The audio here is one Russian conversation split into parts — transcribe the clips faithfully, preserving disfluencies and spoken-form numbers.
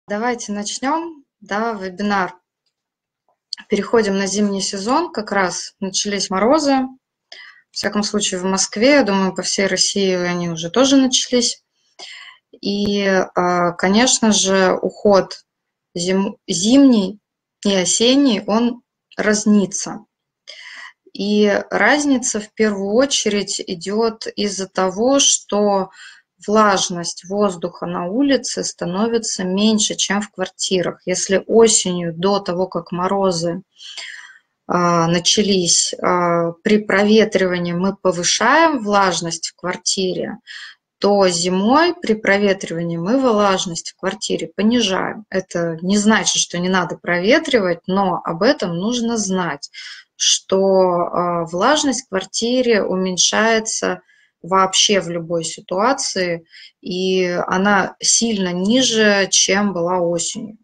Давайте начнем, да, вебинар. Переходим на зимний сезон, как раз начались морозы. В всяком случае, в Москве, я думаю, по всей России они уже тоже начались. И, конечно же, уход зим... зимний и осенний, он разнится. И разница в первую очередь идет из-за того, что влажность воздуха на улице становится меньше, чем в квартирах. Если осенью, до того, как морозы а, начались, а, при проветривании мы повышаем влажность в квартире, то зимой при проветривании мы влажность в квартире понижаем. Это не значит, что не надо проветривать, но об этом нужно знать, что а, влажность в квартире уменьшается вообще в любой ситуации, и она сильно ниже, чем была осенью.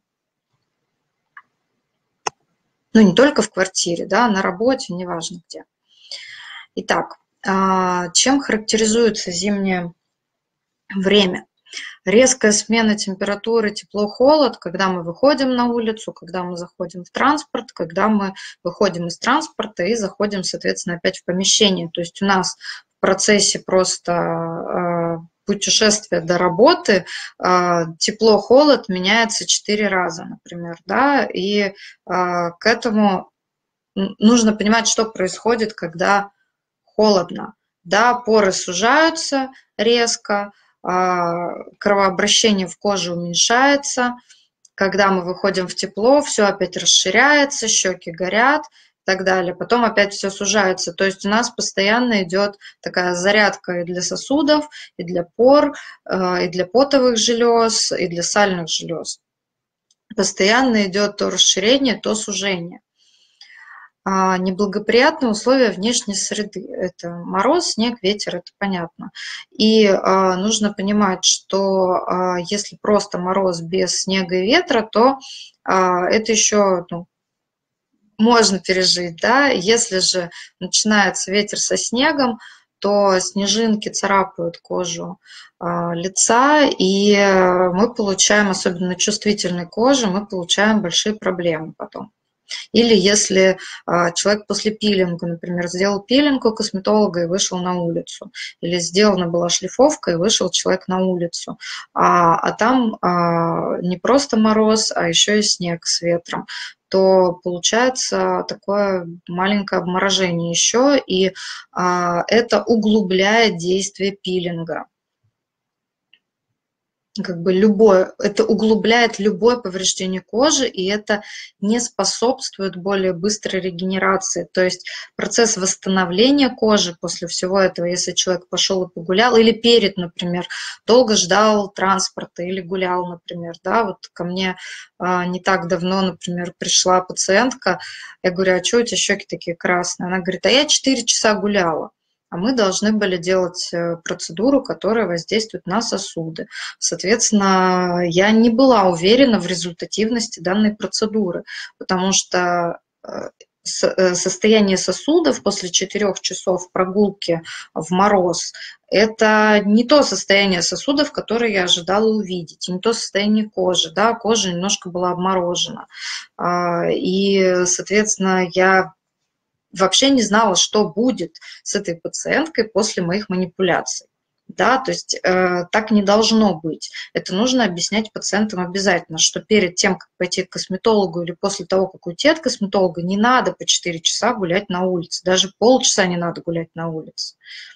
Ну, не только в квартире, да, на работе, неважно где. Итак, чем характеризуется зимнее время? Резкая смена температуры, тепло-холод, когда мы выходим на улицу, когда мы заходим в транспорт, когда мы выходим из транспорта и заходим, соответственно, опять в помещение. То есть у нас в процессе просто путешествия до работы тепло-холод меняется четыре раза, например, да, и к этому нужно понимать, что происходит, когда холодно. Да, поры сужаются резко, кровообращение в коже уменьшается. Когда мы выходим в тепло, все опять расширяется, щеки горят и так далее. Потом опять все сужается. То есть у нас постоянно идет такая зарядка и для сосудов, и для пор, и для потовых желез, и для сальных желез. Постоянно идет то расширение, то сужение. Неблагоприятные условия внешней среды. Это мороз, снег, ветер, это понятно. И а, нужно понимать, что а, если просто мороз без снега и ветра, то а, это еще ну, можно пережить. Да? Если же начинается ветер со снегом, то снежинки царапают кожу а, лица, и мы получаем, особенно на чувствительной коже, мы получаем большие проблемы потом. Или если а, человек после пилинга, например, сделал пилинг у косметолога и вышел на улицу, или сделана была шлифовка и вышел человек на улицу, а, а там а, не просто мороз, а еще и снег с ветром, то получается такое маленькое обморожение еще, и а, это углубляет действие пилинга. Как бы любое, это углубляет любое повреждение кожи, и это не способствует более быстрой регенерации. То есть процесс восстановления кожи после всего этого, если человек пошел и погулял, или перед, например, долго ждал транспорта или гулял, например, да, вот ко мне а, не так давно, например, пришла пациентка, я говорю, а что у тебя щеки такие красные? Она говорит, а я четыре часа гуляла. А мы должны были делать процедуру, которая воздействует на сосуды. Соответственно, я не была уверена в результативности данной процедуры, потому что состояние сосудов после четырёх часов прогулки в мороз – это не то состояние сосудов, которое я ожидала увидеть, не то состояние кожи. Да, кожа немножко была обморожена. И, соответственно, я вообще не знала, что будет с этой пациенткой после моих манипуляций. Да, то есть э, так не должно быть. Это нужно объяснять пациентам обязательно, что перед тем, как пойти к косметологу или после того, как уйти от косметолога, не надо по четыре часа гулять на улице. Даже полчаса не надо гулять на улице.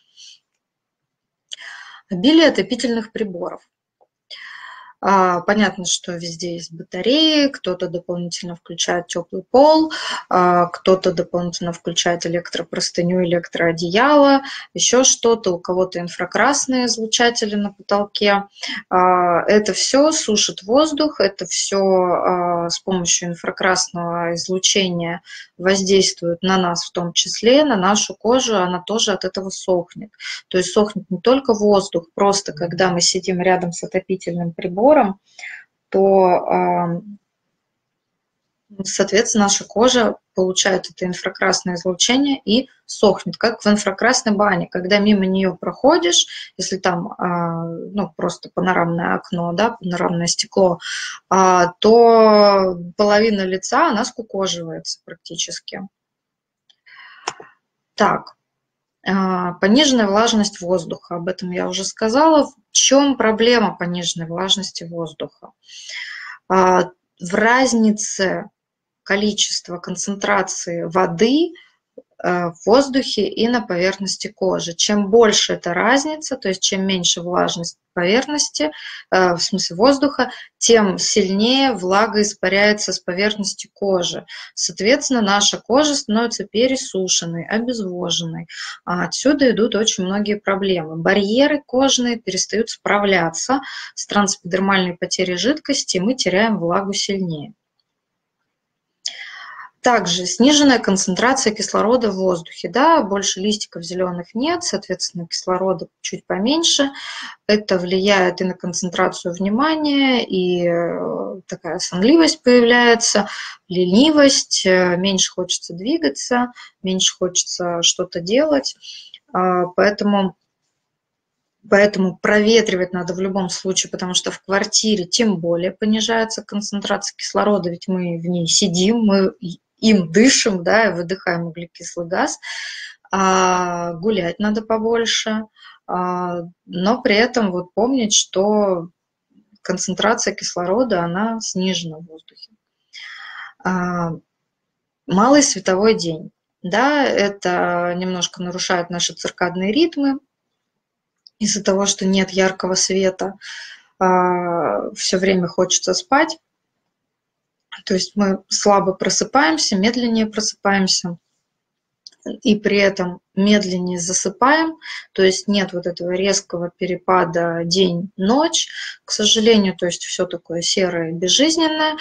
Обилие отопительных приборов. Понятно, что везде есть батареи, кто-то дополнительно включает теплый пол, кто-то дополнительно включает электропростыню, электроодеяло, еще что-то, у кого-то инфракрасные излучатели на потолке. Это все сушит воздух, это все с помощью инфракрасного излучения воздействует на нас в том числе, на нашу кожу, она тоже от этого сохнет. То есть сохнет не только воздух, просто когда мы сидим рядом с отопительным прибором, то Соответственно, наша кожа получает это инфракрасное излучение и сохнет, как в инфракрасной бане. Когда мимо нее проходишь, если там а, ну, просто панорамное окно, да, панорамное стекло, а, то половина лица, она скукоживается практически. Так, а, пониженная влажность воздуха, об этом я уже сказала. В чем проблема пониженной влажности воздуха? А, в разнице количества концентрации воды в воздухе и на поверхности кожи. Чем больше эта разница, то есть чем меньше влажность поверхности, в смысле воздуха, тем сильнее влага испаряется с поверхности кожи. Соответственно, наша кожа становится пересушенной, обезвоженной. Отсюда идут очень многие проблемы. Барьеры кожные перестают справляться с трансэпидермальной потерей жидкости, и мы теряем влагу сильнее. Также сниженная концентрация кислорода в воздухе. Да, больше листиков зеленых нет, соответственно, кислорода чуть поменьше. Это влияет и на концентрацию внимания, и такая сонливость появляется, ленивость, меньше хочется двигаться, меньше хочется что-то делать. Поэтому... Поэтому проветривать надо в любом случае, потому что в квартире тем более понижается концентрация кислорода, ведь мы в ней сидим, мы им дышим, да, и выдыхаем углекислый газ. А гулять надо побольше, а, но при этом вот помнить, что концентрация кислорода, она снижена в воздухе. А, малый световой день. Да, это немножко нарушает наши циркадные ритмы. Из-за того, что нет яркого света, все время хочется спать. То есть мы слабо просыпаемся, медленнее просыпаемся, и при этом медленнее засыпаем. То есть нет вот этого резкого перепада день-ночь, к сожалению, то есть все такое серое, безжизненное.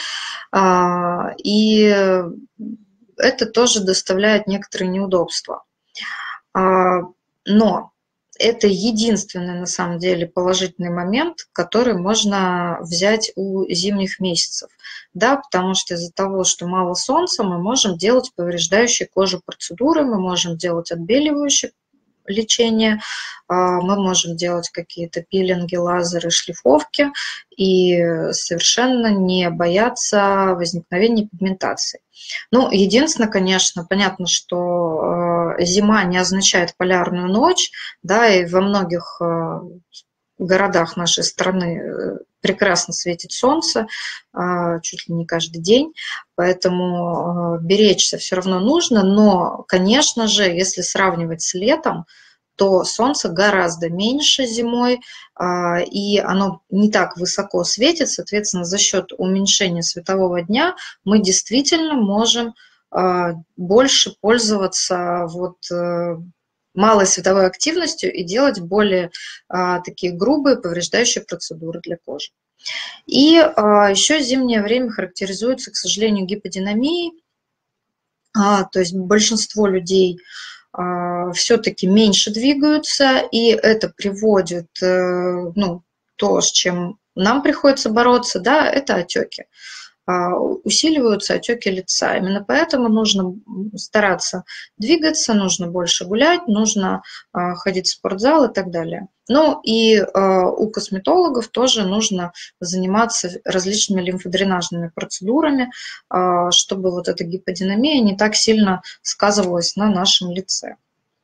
И это тоже доставляет некоторые неудобства. Но это единственный, на самом деле, положительный момент, который можно взять у зимних месяцев. Да, потому что из-за того, что мало солнца, мы можем делать повреждающие кожу процедуры, мы можем делать отбеливающие лечение, мы можем делать какие-то пилинги, лазеры, шлифовки и совершенно не бояться возникновения пигментации. Ну, единственное, конечно, понятно, что зима не означает полярную ночь, да, и во многих городах нашей страны прекрасно светит солнце, чуть ли не каждый день, поэтому беречься все равно нужно, но, конечно же, если сравнивать с летом, то солнце гораздо меньше зимой, и оно не так высоко светит, соответственно, за счет уменьшения светового дня мы действительно можем больше пользоваться вот малой световой активностью и делать более а, такие грубые повреждающие процедуры для кожи. И а, еще зимнее время характеризуется, к сожалению, гиподинамией, а, то есть большинство людей а, все-таки меньше двигаются, и это приводит, а, ну, то, с чем нам приходится бороться, да, это отеки. Усиливаются отеки лица. Именно поэтому нужно стараться двигаться, нужно больше гулять, нужно ходить в спортзал и так далее. Ну и у косметологов тоже нужно заниматься различными лимфодренажными процедурами, чтобы вот эта гиподинамия не так сильно сказывалась на нашем лице.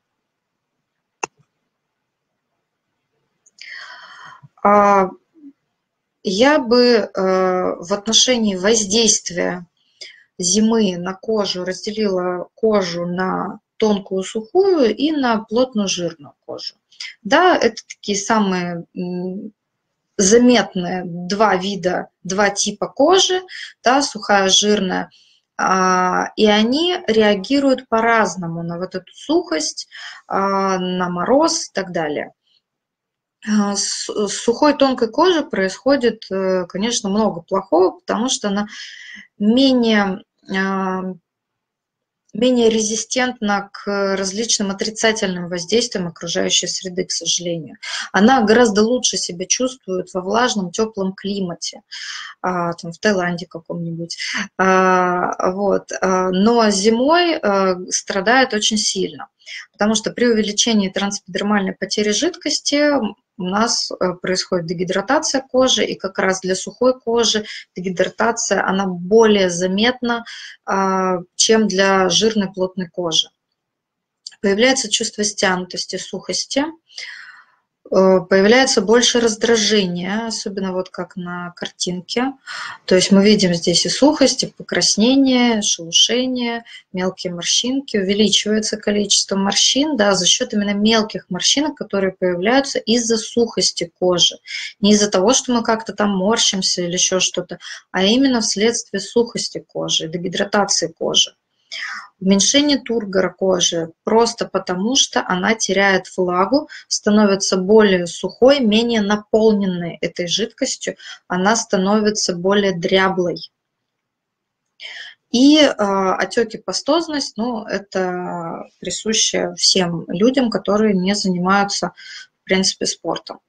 Я бы в отношении воздействия зимы на кожу разделила кожу на тонкую, сухую и на плотную, жирную кожу. Да, это такие самые заметные два вида, два типа кожи, да, сухая, жирная, и они реагируют по-разному на вот эту сухость, на мороз и так далее. С сухой тонкой кожей происходит, конечно, много плохого, потому что она менее менее резистентна к различным отрицательным воздействиям окружающей среды, к сожалению. Она гораздо лучше себя чувствует во влажном, теплом климате, а, там, в Таиланде каком-нибудь. А, вот. А, но зимой а, страдает очень сильно, потому что при увеличении трансэпидермальной потери жидкости у нас происходит дегидратация кожи, и как раз для сухой кожи дегидратация, она более заметна, чем для жирной плотной кожи. Появляется чувство стянутости, сухости, появляется больше раздражения, особенно вот как на картинке. То есть мы видим здесь и сухость, и покраснение, шелушение, мелкие морщинки. Увеличивается количество морщин, да, за счет именно мелких морщинок, которые появляются из-за сухости кожи. Не из-за того, что мы как-то там морщимся или еще что-то, а именно вследствие сухости кожи, дегидратации кожи. Уменьшение тургора кожи просто потому, что она теряет влагу, становится более сухой, менее наполненной этой жидкостью, она становится более дряблой. И э, отеки, пастозность, ну, это присуще всем людям, которые не занимаются, в принципе, спортом.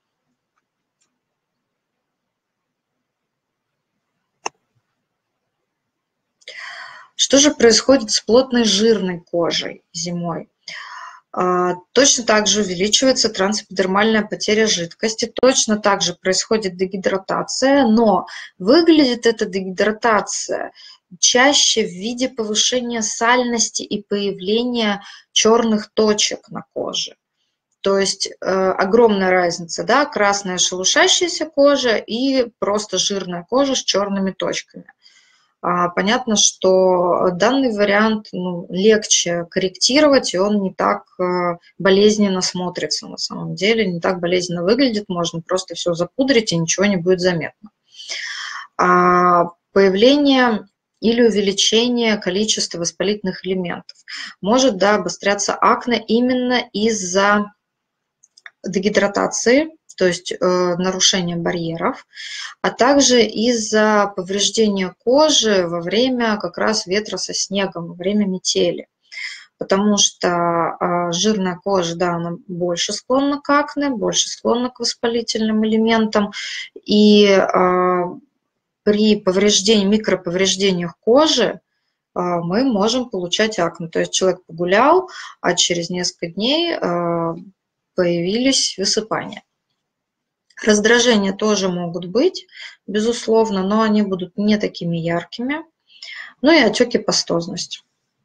Что же происходит с плотной жирной кожей зимой? Точно так же увеличивается трансэпидермальная потеря жидкости, точно так же происходит дегидратация, но выглядит эта дегидратация чаще в виде повышения сальности и появления черных точек на коже. То есть э, огромная разница, да, красная шелушащаяся кожа и просто жирная кожа с черными точками. Понятно, что данный вариант, ну, легче корректировать, и он не так болезненно смотрится на самом деле, не так болезненно выглядит, можно просто все запудрить, и ничего не будет заметно. А появление или увеличение количества воспалительных элементов может, да, обостряться акне именно из-за дегидратации, то есть э, нарушение барьеров, а также из-за повреждения кожи во время как раз ветра со снегом, во время метели. Потому что э, жирная кожа, да, она больше склонна к акне, больше склонна к воспалительным элементам, и э, при повреждении, микроповреждениях кожи э, мы можем получать акне. То есть человек погулял, а через несколько дней э, появились высыпания. Раздражения тоже могут быть, безусловно, но они будут не такими яркими. Ну и отеки, пастозность.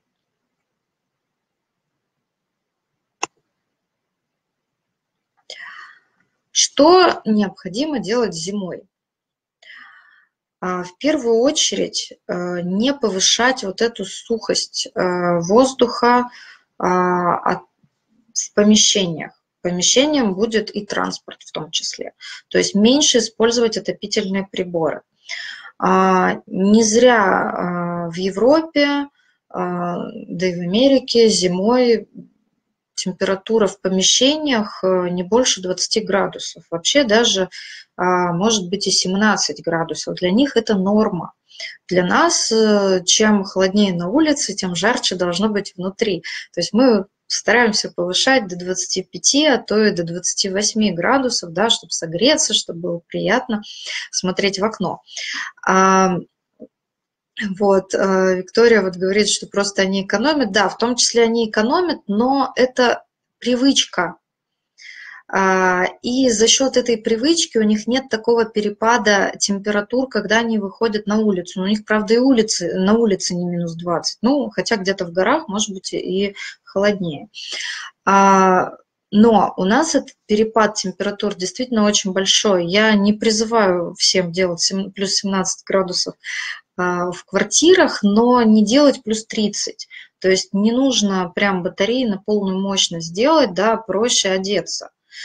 Что необходимо делать зимой? В первую очередь не повышать вот эту сухость воздуха в помещениях. Помещением будет и транспорт в том числе. То есть меньше использовать отопительные приборы. Не зря в Европе, да и в Америке зимой температура в помещениях не больше двадцати градусов. Вообще даже может быть и семнадцать градусов. Для них это норма. Для нас, чем холоднее на улице, тем жарче должно быть внутри. То есть мы стараемся повышать до двадцати пяти, а то и до двадцати восьми градусов, да, чтобы согреться, чтобы было приятно смотреть в окно. А, вот, Виктория вот говорит, что просто они экономят. Да, в том числе они экономят, но это привычка. И за счет этой привычки у них нет такого перепада температур, когда они выходят на улицу. У них, правда, и улицы, на улице не минус двадцать, ну, хотя где-то в горах, может быть, и холоднее. Но у нас этот перепад температур действительно очень большой. Я не призываю всем делать плюс семнадцать градусов в квартирах, но не делать плюс тридцать. То есть не нужно прям батареи на полную мощность делать, да, проще одеться,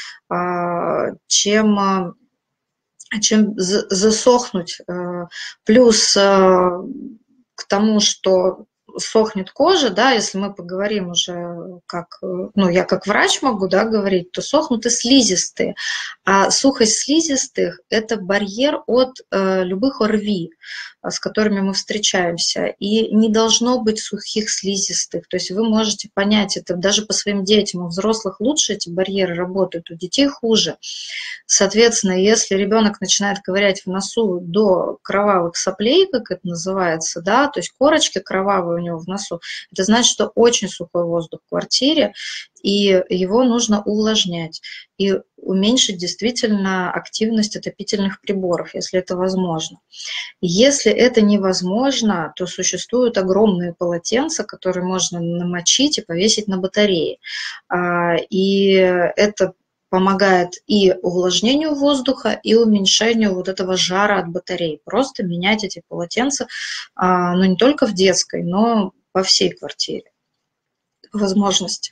чем, чем засохнуть. Плюс к тому, что сохнет кожа, да, если мы поговорим уже как, ну, я как врач могу, да, говорить, то сохнут и слизистые. А сухость слизистых – это барьер от э, любых ОРВИ, с которыми мы встречаемся. И не должно быть сухих слизистых. То есть вы можете понять это даже по своим детям. У взрослых лучше эти барьеры работают, у детей хуже. Соответственно, если ребенок начинает ковырять в носу до кровавых соплей, как это называется, да, то есть корочки кровавые у него в носу, это значит, что очень сухой воздух в квартире, и его нужно увлажнять и уменьшить действительно активность отопительных приборов, если это возможно. Если это невозможно, то существуют огромные полотенца, которые можно намочить и повесить на батарее. И это помогает и увлажнению воздуха, и уменьшению вот этого жара от батарей. Просто менять эти полотенца, ну, не только в детской, но по всей квартире. Возможности.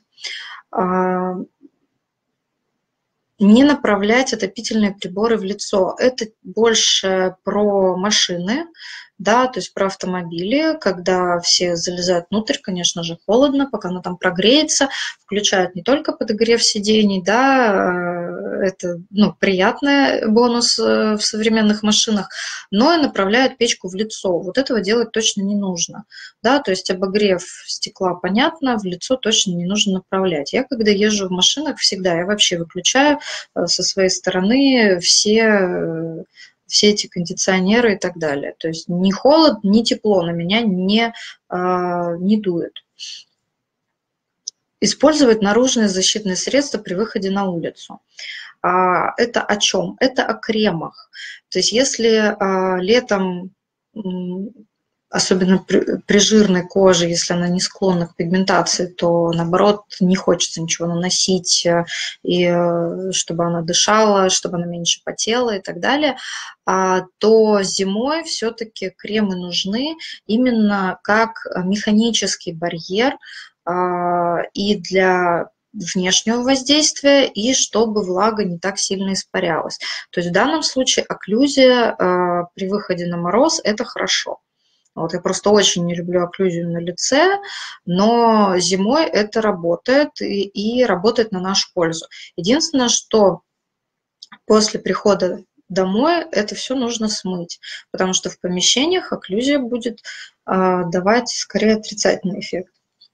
Не направлять отопительные приборы в лицо. Это больше про машины, да, то есть про автомобили, когда все залезают внутрь, конечно же, холодно, пока оно там прогреется, включают не только подогрев сидений, да, это, ну, приятный бонус в современных машинах, но и направляют печку в лицо. Вот этого делать точно не нужно, да, то есть обогрев стекла, понятно, в лицо точно не нужно направлять. Я, когда езжу в машинах, всегда, я вообще выключаю со своей стороны все, все эти кондиционеры и так далее. То есть ни холод, ни тепло на меня не, не дует. Использовать наружные защитные средства при выходе на улицу. Это о чем? Это о кремах. То есть если летом, особенно при, при жирной коже, если она не склонна к пигментации, то, наоборот, не хочется ничего наносить, и чтобы она дышала, чтобы она меньше потела и так далее, то зимой все-таки кремы нужны именно как механический барьер и для внешнего воздействия, и чтобы влага не так сильно испарялась. То есть в данном случае окклюзия при выходе на мороз – это хорошо. Вот, я просто очень не люблю окклюзию на лице, но зимой это работает и, и работает на нашу пользу. Единственное, что после прихода домой это все нужно смыть, потому что в помещениях окклюзия будет а, давать скорее отрицательный эффект.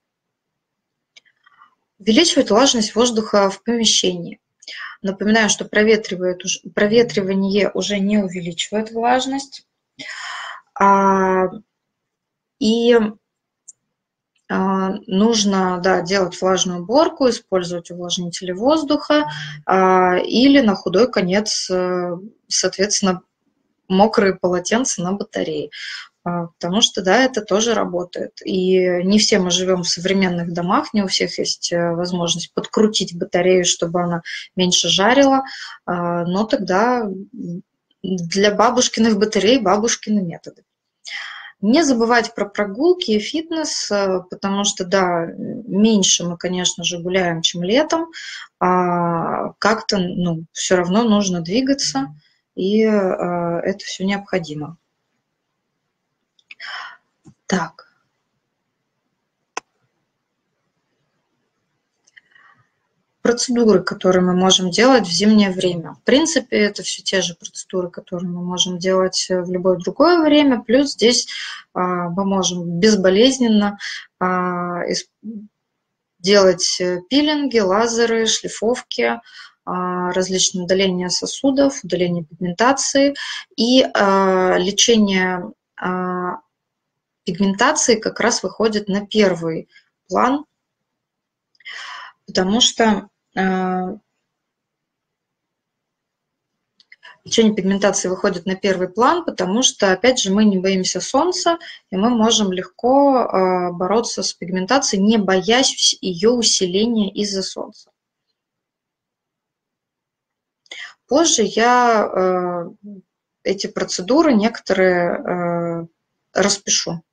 Увеличивать влажность воздуха в помещении. Напоминаю, что проветривание уже не увеличивает влажность. А, И нужно, да, делать влажную уборку, использовать увлажнители воздуха или на худой конец, соответственно, мокрые полотенца на батарее. Потому что, да, это тоже работает. И не все мы живем в современных домах, не у всех есть возможность подкрутить батарею, чтобы она меньше жарила, но тогда для бабушкиных батарей бабушкины методы. Не забывать про прогулки и фитнес, потому что, да, меньше мы, конечно же, гуляем, чем летом, а как-то, ну, все равно нужно двигаться, и это все необходимо. Так. Процедуры, которые мы можем делать в зимнее время. В принципе, это все те же процедуры, которые мы можем делать в любое другое время. Плюс здесь а, мы можем безболезненно а, делать пилинги, лазеры, шлифовки, а, различные удаления сосудов, удаление пигментации. И а, лечение а, пигментации как раз выходит на первый план, потому что э, лечение пигментации выходит на первый план, потому что, опять же, мы не боимся солнца, и мы можем легко э, бороться с пигментацией, не боясь ее усиления из-за солнца. Позже я э, эти процедуры некоторые э, распишу.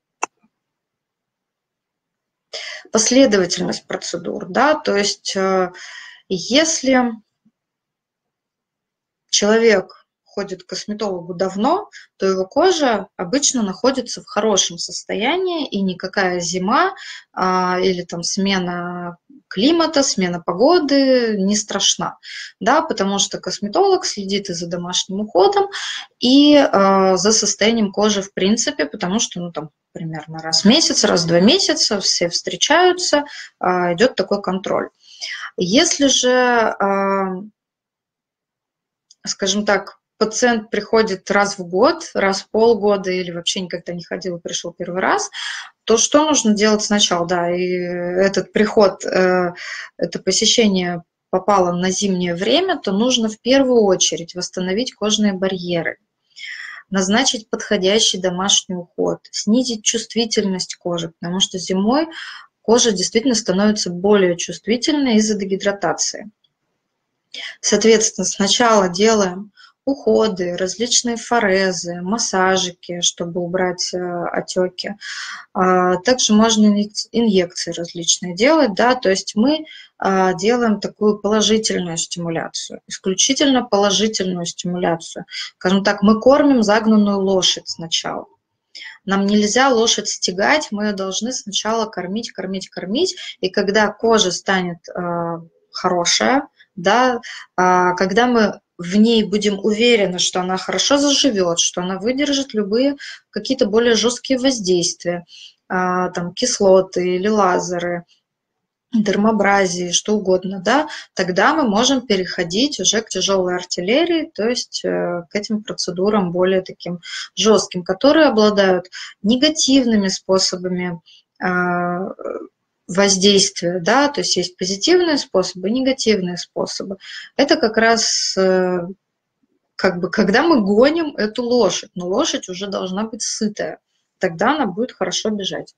Последовательность процедур, да, то есть э, если человек ходит к косметологу давно, то его кожа обычно находится в хорошем состоянии, и никакая зима а, или там смена климата, смена погоды не страшна, да, потому что косметолог следит и за домашним уходом, и э, за состоянием кожи в принципе, потому что, ну, там, примерно раз в месяц, раз в два месяца все встречаются, э, идет такой контроль. Если же, э, скажем так, пациент приходит раз в год, раз в полгода или вообще никогда не ходил и пришел первый раз, то что нужно делать сначала? Да, и этот приход, э, это посещение попало на зимнее время, то нужно в первую очередь восстановить кожные барьеры, назначить подходящий домашний уход, снизить чувствительность кожи, потому что зимой кожа действительно становится более чувствительной из-за дегидратации. Соответственно, сначала делаем уходы, различные форезы, массажики, чтобы убрать отеки. Также можно инъекции различные делать, да, то есть мы делаем такую положительную стимуляцию, исключительно положительную стимуляцию. Скажем так, мы кормим загнанную лошадь сначала. Нам нельзя лошадь стягать, мы ее должны сначала кормить, кормить, кормить, и когда кожа станет хорошая, да, когда мы в ней будем уверены, что она хорошо заживет, что она выдержит любые какие-то более жесткие воздействия, там, кислоты или лазеры, дермабразии, что угодно, да, тогда мы можем переходить уже к тяжелой артиллерии, то есть к этим процедурам более таким жестким, которые обладают негативными способами воздействия, да, то есть есть позитивные способы, негативные способы. Это как раз как бы когда мы гоним эту лошадь, но лошадь уже должна быть сытая, тогда она будет хорошо бежать.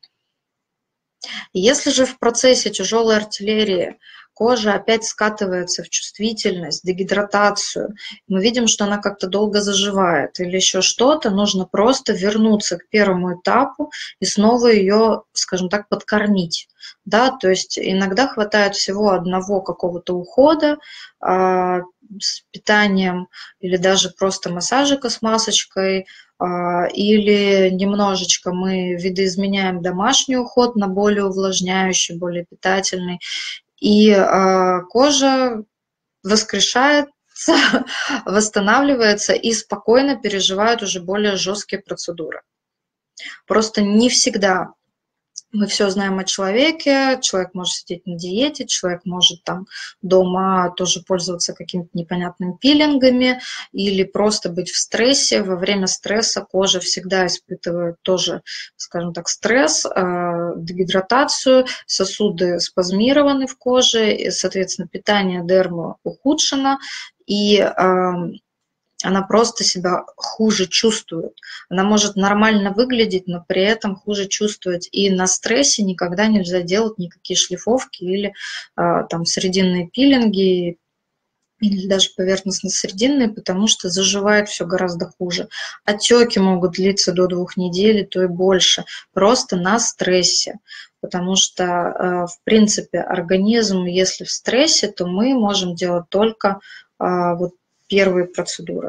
Если же в процессе тяжелой артиллерии кожа опять скатывается в чувствительность, дегидратацию, мы видим, что она как-то долго заживает или еще что-то, нужно просто вернуться к первому этапу и снова ее, скажем так, подкормить. Да? То есть иногда хватает всего одного какого-то ухода а, с питанием или даже просто массажика с масочкой, или немножечко мы видоизменяем домашний уход на более увлажняющий, более питательный, и э, кожа воскрешается, восстанавливается и спокойно переживает уже более жесткие процедуры. Просто не всегда мы все знаем о человеке, человек может сидеть на диете, человек может там дома тоже пользоваться какими-то непонятными пилингами или просто быть в стрессе. Во время стресса кожа всегда испытывает тоже, скажем так, стресс, э, дегидратацию, сосуды спазмированы в коже, и, соответственно, питание дермы ухудшено, и э, она просто себя хуже чувствует. Она может нормально выглядеть, но при этом хуже чувствовать. И на стрессе никогда нельзя делать никакие шлифовки или а, там срединные пилинги, или даже поверхностно-срединные, потому что заживает все гораздо хуже. Отеки могут длиться до двух недель, то и больше, просто на стрессе. Потому что, в принципе, организм, если в стрессе, то мы можем делать только вот первые процедуры.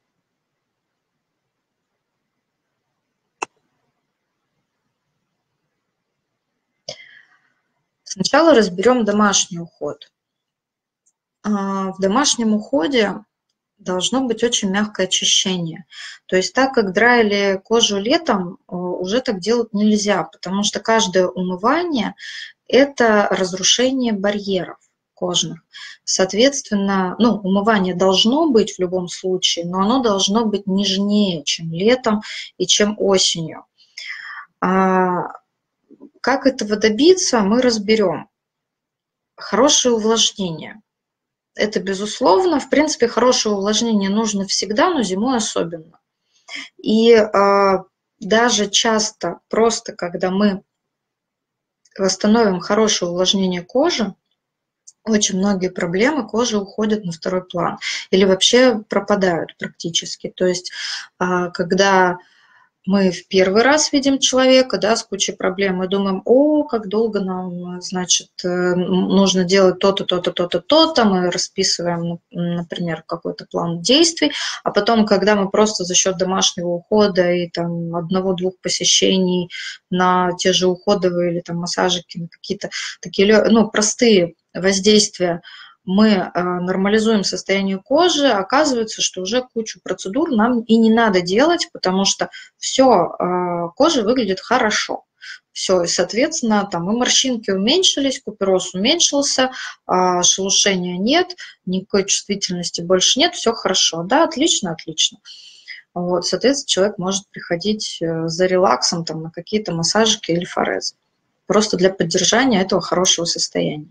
Сначала разберем домашний уход. В домашнем уходе должно быть очень мягкое очищение. То есть так как драили кожу летом, уже так делать нельзя, потому что каждое умывание – это разрушение барьеров кожных. Соответственно, ну, умывание должно быть в любом случае, но оно должно быть нежнее, чем летом и чем осенью. А как этого добиться, мы разберем. Хорошее увлажнение. Это безусловно. В принципе, хорошее увлажнение нужно всегда, но зимой особенно. И а, даже часто просто, когда мы восстановим хорошее увлажнение кожи, очень многие проблемы кожи уходят на второй план или вообще пропадают практически. То есть, когда мы в первый раз видим человека, да, с кучей проблем, и думаем: о, как долго нам, значит, э, м, нужно делать то-то, то-то, то-то, то-то. Мы расписываем, н- например, какой-то план действий, а потом, когда мы просто за счет домашнего ухода и там одного-двух посещений на те же уходовые или там массажики, на какие-то такие, лё- ну, простые воздействия, мы э, нормализуем состояние кожи, оказывается, что уже кучу процедур нам и не надо делать, потому что все, кожа выглядит хорошо. Все, и, соответственно, там и морщинки уменьшились, купероз уменьшился, а, шелушения нет, никакой чувствительности больше нет, все хорошо. Да, отлично, отлично. Вот, соответственно, человек может приходить э, за релаксом там, на какие-то массажики или форезы. Просто для поддержания этого хорошего состояния.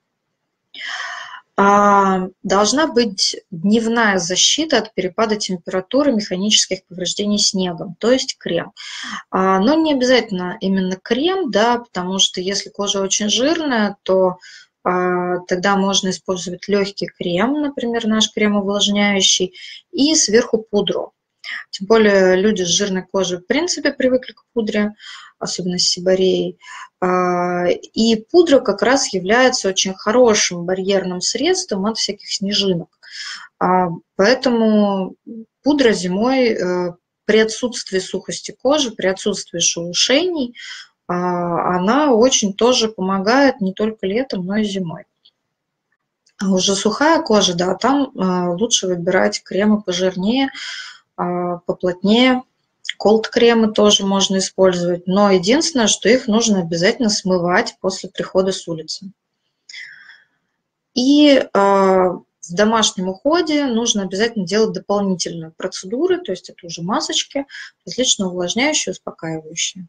А, Должна быть дневная защита от перепада температуры, механических повреждений снегом, то есть крем. А, Но не обязательно именно крем, да, потому что если кожа очень жирная, то а, тогда можно использовать легкий крем, например, наш крем увлажняющий, и сверху пудру. Тем более люди с жирной кожей в принципе привыкли к пудре, особенно с сибореей. А, И пудра как раз является очень хорошим барьерным средством от всяких снежинок. А, Поэтому пудра зимой э, при отсутствии сухости кожи, при отсутствии шелушений, а, она очень тоже помогает не только летом, но и зимой. А уже сухая кожа, да, там а, лучше выбирать кремы пожирнее, а, поплотнее. Колд-кремы тоже можно использовать, но единственное, что их нужно обязательно смывать после прихода с улицы. И э, в домашнем уходе нужно обязательно делать дополнительные процедуры, то есть это уже масочки, различные увлажняющие, успокаивающие.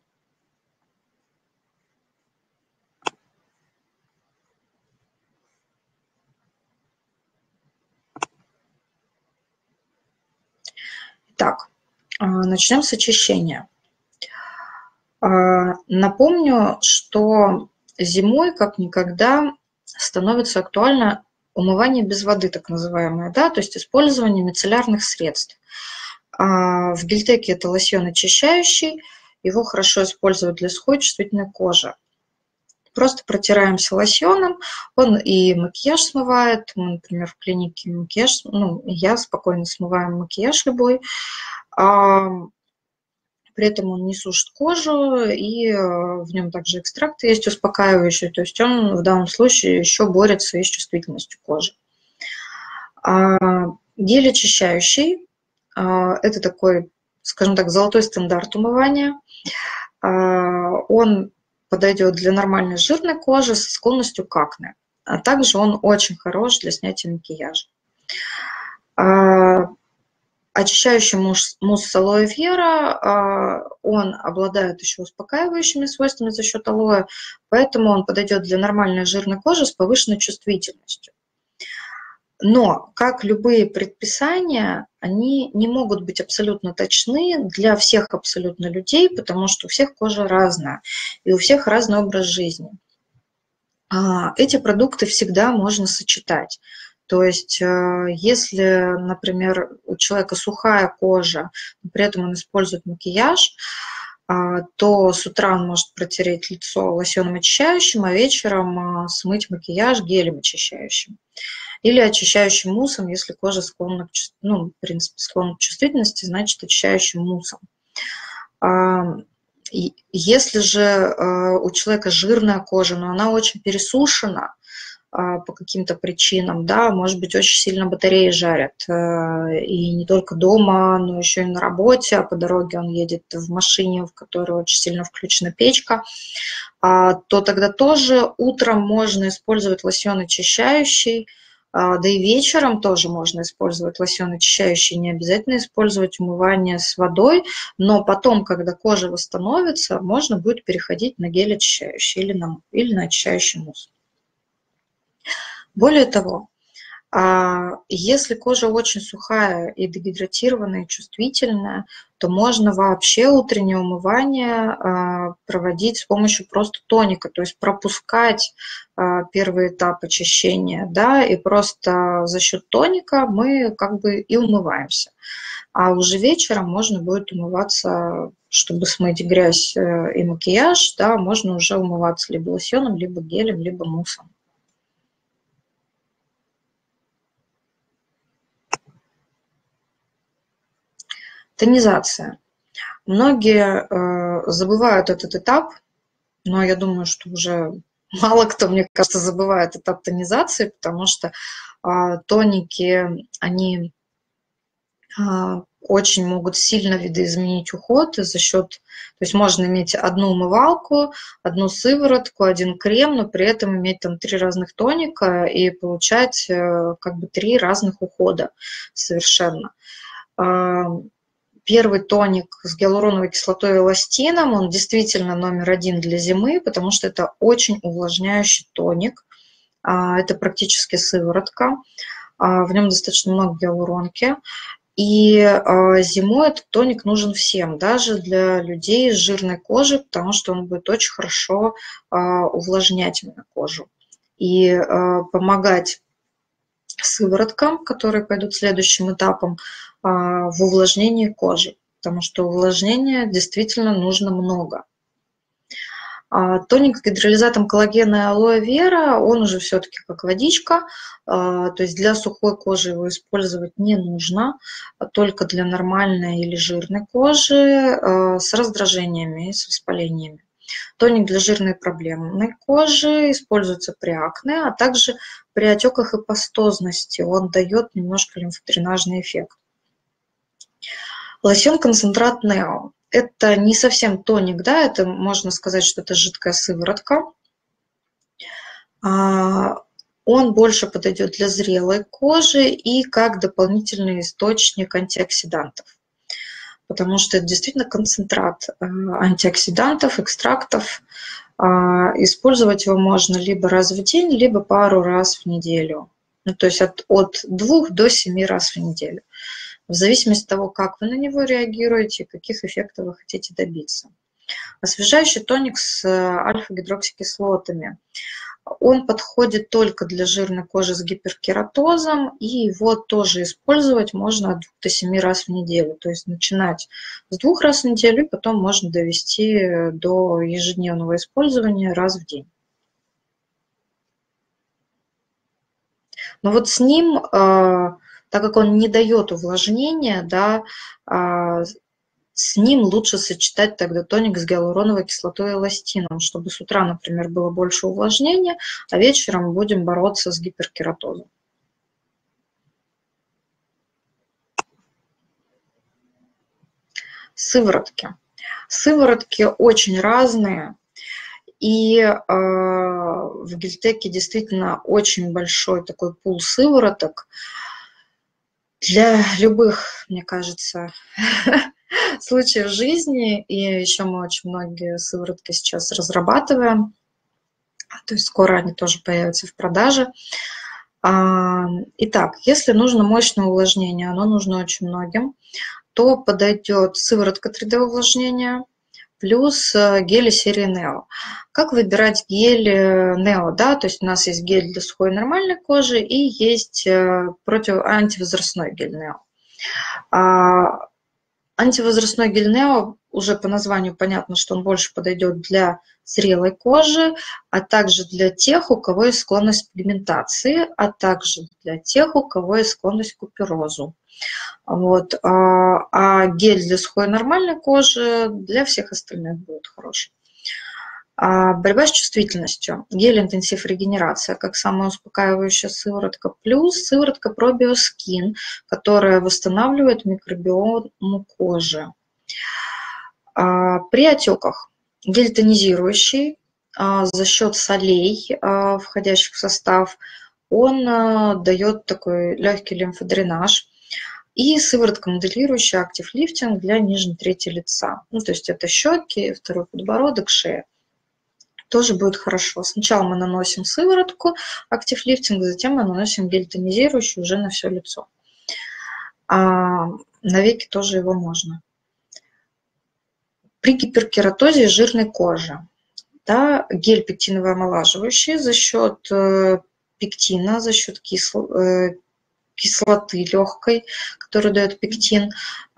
Итак, э, начнем с очищения. Э, Напомню, что зимой как никогда становится актуально умывание без воды, так называемое, да, то есть использование мицеллярных средств. А в гельтеке это лосьон очищающий, его хорошо использовать для сухой чувствительной кожи. Просто протираемся лосьоном, он и макияж смывает. Мы, например, в клинике макияж, ну, я спокойно смываю макияж любой. А, при этом он не сушит кожу, и э, в нем также экстракты есть успокаивающие, то есть он в данном случае еще борется и с чувствительностью кожи. А гель очищающий, а, это такой, скажем так, золотой стандарт умывания. А, Он подойдет для нормальной жирной кожи со склонностью к акне. А также он очень хорош для снятия макияжа. А, Очищающий мусс, мусс с алоэ вера, а, он обладает еще успокаивающими свойствами за счет алоэ, поэтому он подойдет для нормальной жирной кожи с повышенной чувствительностью. Но, как любые предписания, они не могут быть абсолютно точны для всех абсолютно людей, потому что у всех кожа разная, и у всех разный образ жизни. А, Эти продукты всегда можно сочетать. То есть, э, если, например, у человека сухая кожа, но при этом он использует макияж, а, то с утра он может протереть лицо лосьоном очищающим, а вечером а, смыть макияж гелем очищающим. Или очищающим муссом, если кожа склонна к, ну, в принципе, склонна к чувствительности, значит, очищающим муссом. А, Если же э, у человека жирная кожа, но она очень пересушена а, по каким-то причинам, да, может быть, очень сильно батареи жарят, э, и не только дома, но еще и на работе, а по дороге он едет в машине, в которой очень сильно включена печка, а, то тогда тоже утром можно использовать лосьон очищающий, а, да и вечером тоже можно использовать лосьон очищающий, не обязательно использовать умывание с водой, но потом, когда кожа восстановится, можно будет переходить на гель очищающий или на, или на очищающий мусс. Более того, а, если кожа очень сухая и дегидратированная, и чувствительная, то можно вообще утреннее умывание а, проводить с помощью просто тоника, то есть пропускать а, первый этап очищения, да, и просто за счет тоника мы как бы и умываемся. а уже вечером можно будет умываться, чтобы смыть грязь и макияж, да, можно уже умываться либо лосьоном, либо гелем, либо муссом. Тонизация. Многие э, забывают этот этап, но я думаю, что уже мало кто, мне кажется, забывает этап тонизации, потому что э, тоники, они э, очень могут сильно видоизменить уход за счет, то есть можно иметь одну умывалку, одну сыворотку, один крем, но при этом иметь там три разных тоника и получать э, как бы три разных ухода совершенно. Первый тоник с гиалуроновой кислотой и эластином, он действительно номер один для зимы, потому что это очень увлажняющий тоник. Это практически сыворотка, в нем достаточно много гиалуронки. И зимой этот тоник нужен всем, даже для людей с жирной кожей, потому что он будет очень хорошо увлажнять именно кожу и помогать сывороткам, которые пойдут следующим этапом, в увлажнении кожи, потому что увлажнения действительно нужно много. Тоник с гидролизатом коллагена и алоэ вера, он уже все-таки как водичка, то есть для сухой кожи его использовать не нужно, только для нормальной или жирной кожи с раздражениями и с воспалениями. Тоник для жирной проблемной кожи используется при акне, а также при отеках и пастозности. Он дает немножко лимфодренажный эффект. Лосьон-концентрат Нео. Это не совсем тоник, да, это можно сказать, что это жидкая сыворотка. Он больше подойдет для зрелой кожи и как дополнительный источник антиоксидантов, потому что это действительно концентрат антиоксидантов, экстрактов. Использовать его можно либо раз в день, либо пару раз в неделю. Ну, то есть от, от двух до семи раз в неделю, в зависимости от того, как вы на него реагируете, каких эффектов вы хотите добиться. Освежающий тоник с альфа-гидроксикислотами. Он подходит только для жирной кожи с гиперкератозом, и его тоже использовать можно от двух до семи раз в неделю. То есть начинать с двух раз в неделю, и потом можно довести до ежедневного использования раз в день. Но вот с ним, так как он не дает увлажнения, да, с ним лучше сочетать тогда тоник с гиалуроновой кислотой и эластином, чтобы с утра, например, было больше увлажнения, а вечером будем бороться с гиперкератозом. Сыворотки. Сыворотки очень разные, и э, в Гельтеке действительно очень большой такой пул сывороток для любых, мне кажется, случаев жизни, и еще мы очень многие сыворотки сейчас разрабатываем, то есть скоро они тоже появятся в продаже. Итак, если нужно мощное увлажнение, оно нужно очень многим, то подойдет сыворотка три дэ увлажнения плюс гели серии Нео. Как выбирать гель Нео? Да? То есть у нас есть гель для сухой нормальной кожи и есть против антивозрастной гель Нео. Антивозрастной гель Нео, уже по названию понятно, что он больше подойдет для зрелой кожи, а также для тех, у кого есть склонность к пигментации, а также для тех, у кого есть склонность к куперозу. Вот. А гель для сухой нормальной кожи для всех остальных будет хороший. Борьба с чувствительностью. Гель интенсив регенерация, как самая успокаивающая сыворотка, плюс сыворотка пробиоскин, которая восстанавливает микробиому кожи. При отеках гель тонизирующий за счет солей, входящих в состав, он дает такой легкий лимфодренаж. И сыворотка моделирующая актив лифтинг для нижней трети лица. Ну, то есть это щеки, второй подбородок, шея. Тоже будет хорошо. Сначала мы наносим сыворотку актив лифтинг, затем мы наносим гель тонизирующий уже на все лицо. А на веки тоже его можно. При гиперкератозе жирной кожи, да, гель пектиново омолаживающий за счет пектина, за счет кислого, кислоты легкой, которая дает пектин,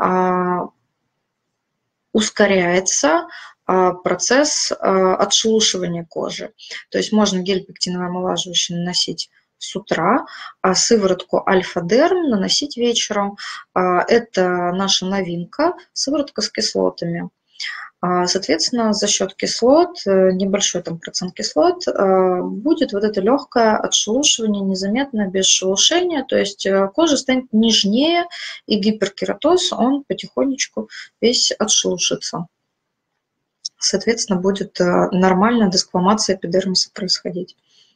ускоряется процесс отшелушивания кожи. То есть можно гель пектиновый омолаживающий наносить с утра, а сыворотку Альфа-Дерм наносить вечером. Это наша новинка, сыворотка с кислотами. Соответственно, за счет кислот, небольшой там процент кислот, будет вот это легкое отшелушивание, незаметно, без шелушения, то есть кожа станет нежнее, и гиперкератоз, он потихонечку весь отшелушится. Соответственно, будет нормальная десквамация эпидермиса происходить.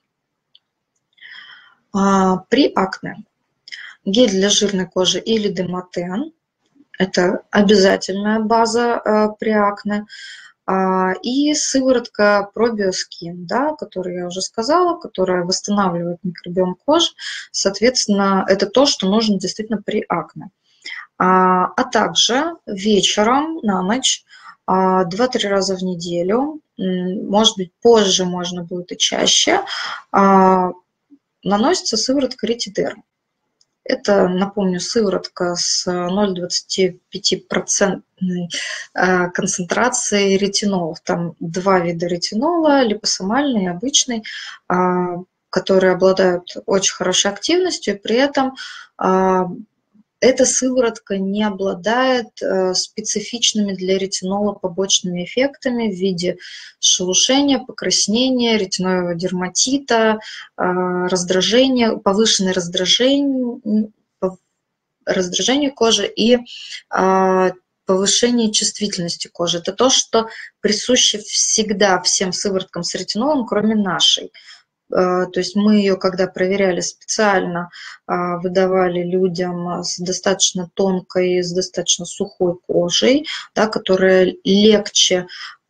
При акне гель для жирной кожи или Демотен. Это обязательная база э, при акне. А, и сыворотка ProBioSkin, да, которую я уже сказала, которая восстанавливает микробиом кожи. Соответственно, это то, что нужно действительно при акне. А, а также вечером на ночь а, два-три раза в неделю, может быть, позже можно будет и чаще, а, наносится сыворотка Ретидерм. Это, напомню, сыворотка с ноль целых двадцать пять сотых процента концентрацией ретинолов. Там два вида ретинола, липосомальный и обычный, которые обладают очень хорошей активностью, и при этом эта сыворотка не обладает специфичными для ретинола побочными эффектами в виде шелушения, покраснения, ретиноидного дерматита, раздражения, повышенное раздражение, раздражение кожи и повышение чувствительности кожи. Это то, что присуще всегда всем сывороткам с ретинолом, кроме нашей. То есть мы ее, когда проверяли специально, выдавали людям с достаточно тонкой, с достаточно сухой кожей, да, которая легче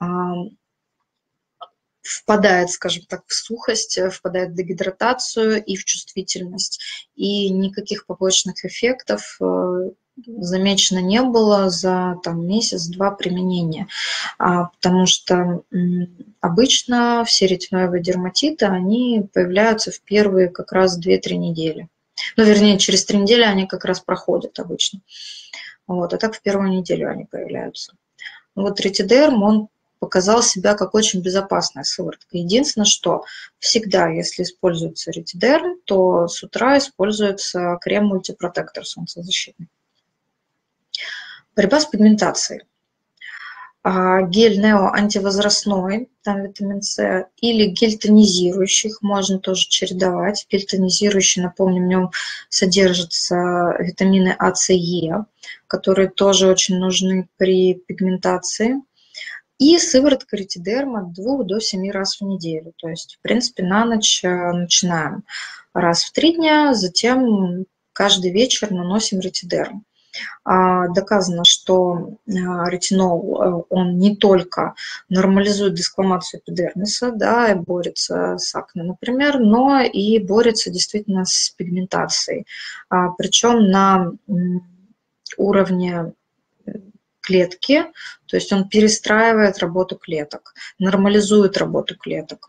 впадает, скажем так, в сухость, впадает в дегидратацию и в чувствительность. И никаких побочных эффектов замечено не было за там, месяц-два применения, а, потому что м, обычно все ретиноидные дерматиты, они появляются в первые как раз две-три недели. Ну, вернее, через три недели они как раз проходят обычно. Вот, а так в первую неделю они появляются. Вот Ретидерм, он показал себя как очень безопасная сыворотка. Единственное, что всегда, если используется Ретидерм, то с утра используется крем мультипротектор солнцезащитный. Борьба с пигментацией. Гель Нео антивозрастной, там витамин С, или гель тонизирующий, их можно тоже чередовать. Гель тонизирующий, напомню, в нем содержатся витамины А, С, Е, которые тоже очень нужны при пигментации. И сыворотка Ретидерм от двух до семи раз в неделю. То есть, в принципе, на ночь начинаем раз в три дня, затем каждый вечер наносим Ретидерм. Доказано, что ретинол, он не только нормализует десквамацию эпидермиса, да, и борется с акне, например, но и борется действительно с пигментацией. Причем на уровне клетки, то есть он перестраивает работу клеток, нормализует работу клеток.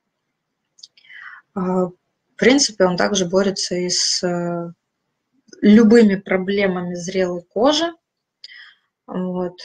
В принципе, он также борется и с любыми проблемами зрелой кожи, вот.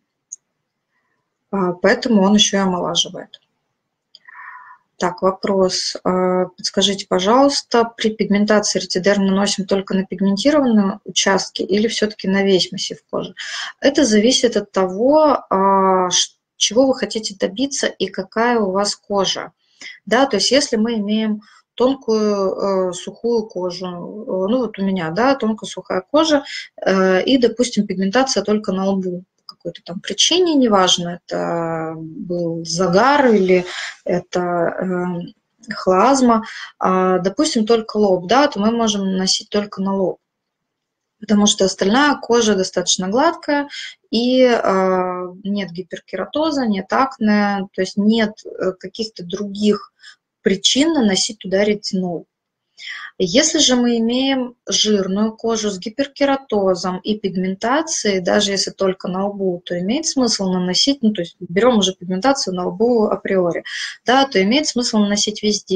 Поэтому он еще и омолаживает. Так, вопрос. Подскажите, пожалуйста, при пигментации Ретидерм наносим только на пигментированные участки или все-таки на весь массив кожи? Это зависит от того, чего вы хотите добиться и какая у вас кожа. Да, то есть если мы имеем тонкую э, сухую кожу, ну вот у меня, да, тонкая сухая кожа, э, и, допустим, пигментация только на лбу по какой-то там причине, неважно, это был загар или это э, хлазма, э, допустим, только лоб, да, то мы можем наносить только на лоб, потому что остальная кожа достаточно гладкая, и э, нет гиперкератоза, нет акне, то есть нет каких-то других причин наносить туда ретинол. Если же мы имеем жирную кожу с гиперкератозом и пигментацией, даже если только на лбу, то имеет смысл наносить, ну то есть берем уже пигментацию на лбу априори, да, то имеет смысл наносить везде,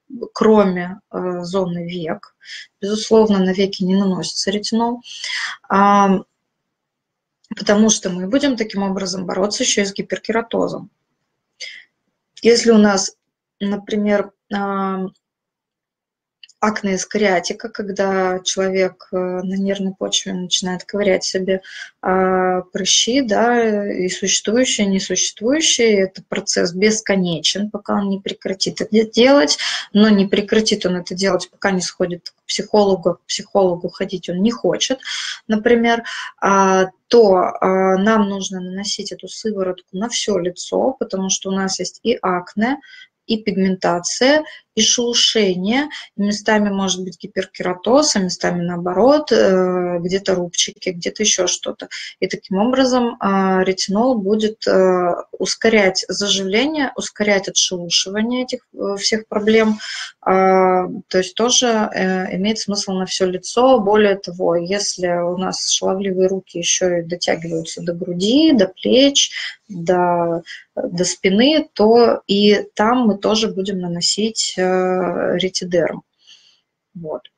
кроме э, зоны век. Безусловно, на веки не наносится ретинол, а, потому что мы будем таким образом бороться еще и с гиперкератозом. Если у нас, например, а, акне скариатика, когда человек на нервной почве начинает ковырять себе а, прыщи, да, и существующие, и несуществующие, это процесс бесконечен, пока он не прекратит это делать, но не прекратит он это делать, пока не сходит к психологу, к психологу ходить он не хочет, например, а, то а, нам нужно наносить эту сыворотку на все лицо, потому что у нас есть и акне, и пигментация, и шелушение, местами может быть гиперкератоз, а местами наоборот, где-то рубчики, где-то еще что-то. И таким образом ретинол будет ускорять заживление, ускорять отшелушивание этих всех проблем. То есть тоже имеет смысл на все лицо. Более того, если у нас шаловливые руки еще и дотягиваются до груди, до плеч, до, до спины, то и там мы тоже будем наносить ретидерм. Вот.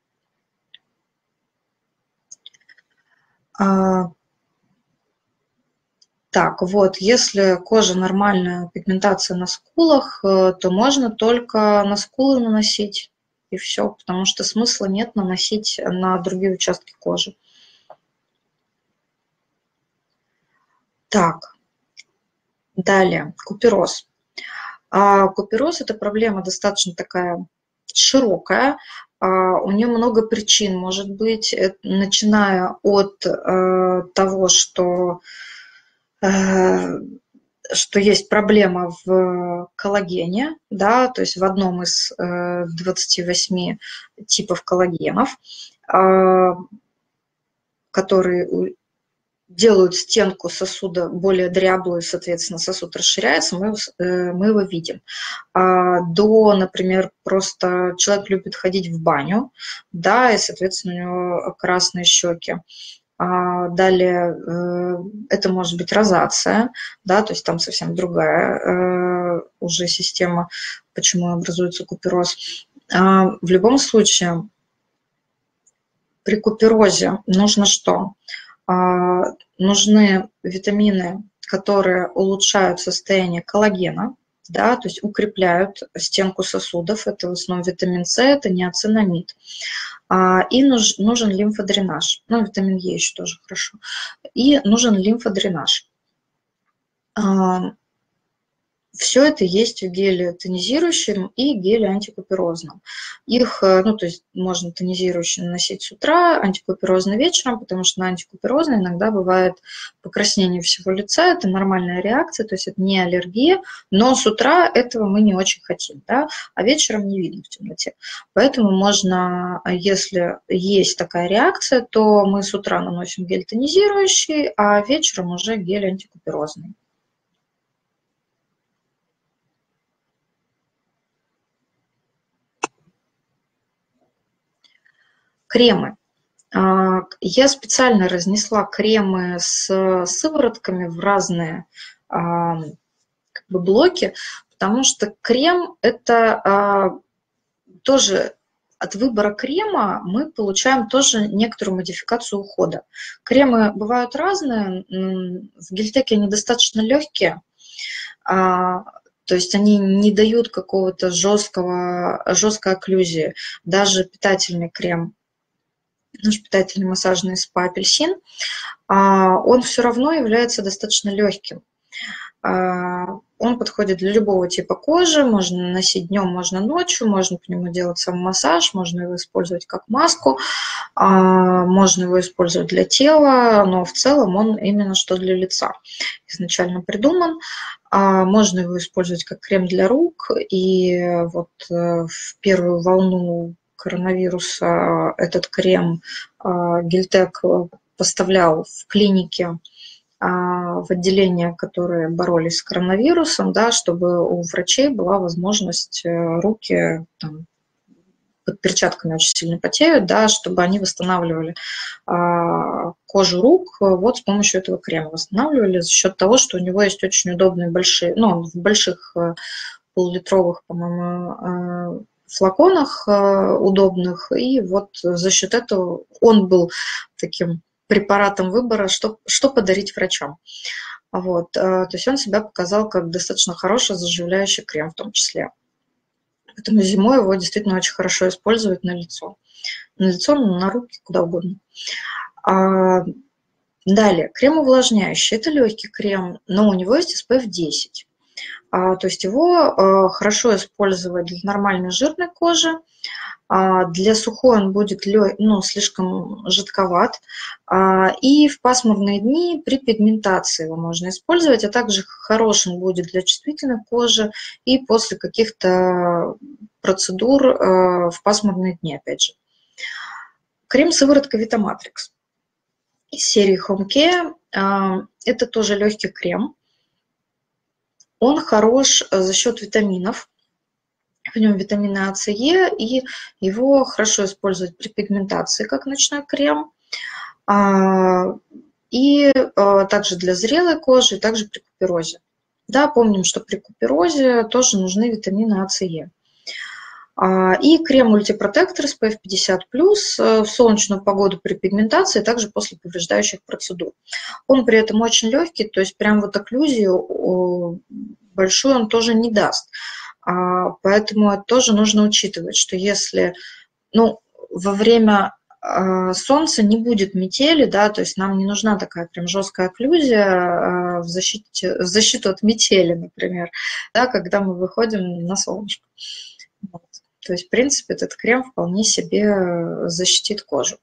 А, так, вот, если кожа нормальная, пигментация на скулах, то можно только на скулы наносить, и все, потому что смысла нет наносить на другие участки кожи. Так, далее, купероз. А купероз – это проблема достаточно такая широкая, у нее много причин может быть, начиная от того, что, что есть проблема в коллагене, да, то есть в одном из двадцати восьми типов коллагенов, которые делают стенку сосуда более дряблую, соответственно, сосуд расширяется, мы, мы его видим. А до, например, просто человек любит ходить в баню, да, и, соответственно, у него красные щеки. А далее это может быть розация, да, то есть там совсем другая уже система, почему образуется купероз. А в любом случае, при куперозе нужно что? Нужны витамины, которые улучшают состояние коллагена, да, то есть укрепляют стенку сосудов. Это в основном витамин С, это ниацинамид. И нужен лимфодренаж. Ну, витамин Е еще тоже хорошо. И нужен лимфодренаж. Все это есть в геле тонизирующем и геле антикуперозном. Их, ну, то есть можно тонизирующий наносить с утра, антикуперозный вечером, потому что на антикуперозный иногда бывает покраснение всего лица, это нормальная реакция, то есть это не аллергия, но с утра этого мы не очень хотим, да, а вечером не видно в темноте. Поэтому можно, если есть такая реакция, то мы с утра наносим гель тонизирующий, а вечером уже гель антикуперозный. Кремы. Я специально разнесла кремы с сыворотками в разные как бы, блоки, потому что крем – это тоже от выбора крема мы получаем тоже некоторую модификацию ухода. Кремы бывают разные, в Гельтеке они достаточно легкие, то есть они не дают какого-то жесткого, жесткой окклюзии. Даже питательный крем, наш питательный массажный спа-апельсин, он все равно является достаточно легким. Он подходит для любого типа кожи, можно наносить днем, можно ночью, можно по нему делать самомассаж, можно его использовать как маску, можно его использовать для тела, но в целом он именно что для лица изначально придуман. Можно его использовать как крем для рук, и вот в первую волну коронавируса этот крем Гельтек поставлял в клинике, в отделения, которые боролись с коронавирусом, да, чтобы у врачей была возможность руки там, под перчатками очень сильно потеют, да, чтобы они восстанавливали а, кожу рук вот с помощью этого крема. Восстанавливали за счет того, что у него есть очень удобные большие, ну, в больших полулитровых, по-моему, флаконах удобных, и вот за счет этого он был таким препаратом выбора, что, что подарить врачам. Вот. То есть он себя показал как достаточно хороший заживляющий крем в том числе. Поэтому зимой его действительно очень хорошо использовать на лицо. На лицо, на руки, куда угодно. Далее, крем увлажняющий. Это легкий крем, но у него есть эс пэ эф десять. А, то есть его а, хорошо использовать для нормальной жирной кожи. А, для сухой он будет лё, ну, слишком жидковат. А, и в пасмурные дни при пигментации его можно использовать. А также хорош он будет для чувствительной кожи и после каких-то процедур а, в пасмурные дни, опять же. Крем-сыворотка Витаматрикс из серии Home Care. Это тоже легкий крем. Он хорош за счет витаминов. В нем витамины А, С, Е, и его хорошо использовать при пигментации, как ночной крем. И также для зрелой кожи, и также при куперозе. Да, помним, что при куперозе тоже нужны витамины А, С, Е. И крем мультипротектор эс пэ эф пятьдесят плюс в солнечную погоду при пигментации, также после повреждающих процедур. Он при этом очень легкий, то есть прям вот окклюзию большую он тоже не даст. Поэтому это тоже нужно учитывать, что если, ну, во время солнца не будет метели, да, то есть нам не нужна такая прям жесткая окклюзия в, защите, в защиту от метели, например, да, когда мы выходим на солнышко. Вот. То есть, в принципе, этот крем вполне себе защитит кожу.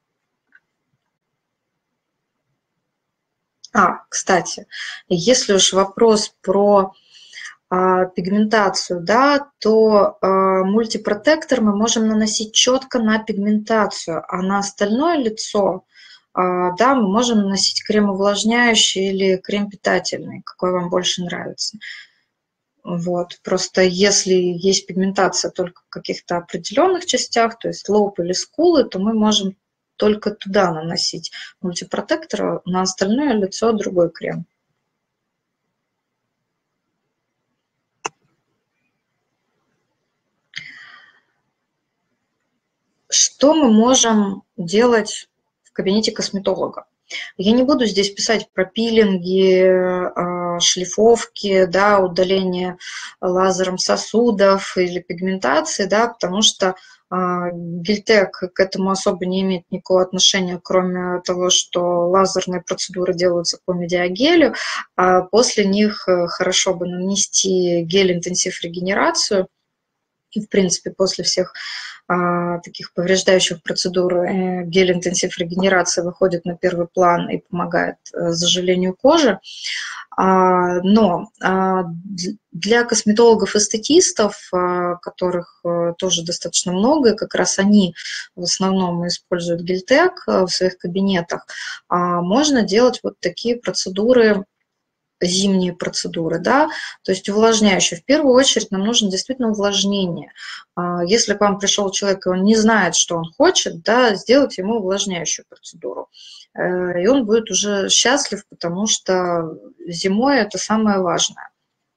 А, кстати, если уж вопрос про а, пигментацию, да, то а, мультипротектор мы можем наносить четко на пигментацию, а на остальное лицо, а, да, мы можем наносить крем увлажняющий или крем питательный, какой вам больше нравится. Вот. Просто если есть пигментация только в каких-то определенных частях, то есть лоб или скулы, то мы можем только туда наносить мультипротектор, на остальное лицо другой крем. Что мы можем делать в кабинете косметолога? Я не буду здесь писать про пилинги, шлифовки, да, удаление лазером сосудов или пигментации, да, потому что Гельтек к этому особо не имеет никакого отношения, кроме того, что лазерные процедуры делаются по медиагелю, а после них хорошо бы нанести гель-интенсив регенерацию. И, в принципе, после всех а, таких повреждающих процедур э, гель-интенсив регенерации выходит на первый план и помогает э, заживлению кожи. А, но а, для косметологов-эстетистов, а, которых а, тоже достаточно много, и как раз они в основном используют Гельтек в своих кабинетах, а, можно делать вот такие процедуры, зимние процедуры, да, то есть увлажняющие. В первую очередь нам нужно действительно увлажнение. Если к вам пришел человек, и он не знает, что он хочет, да, сделать ему увлажняющую процедуру. И он будет уже счастлив, потому что зимой это самое важное.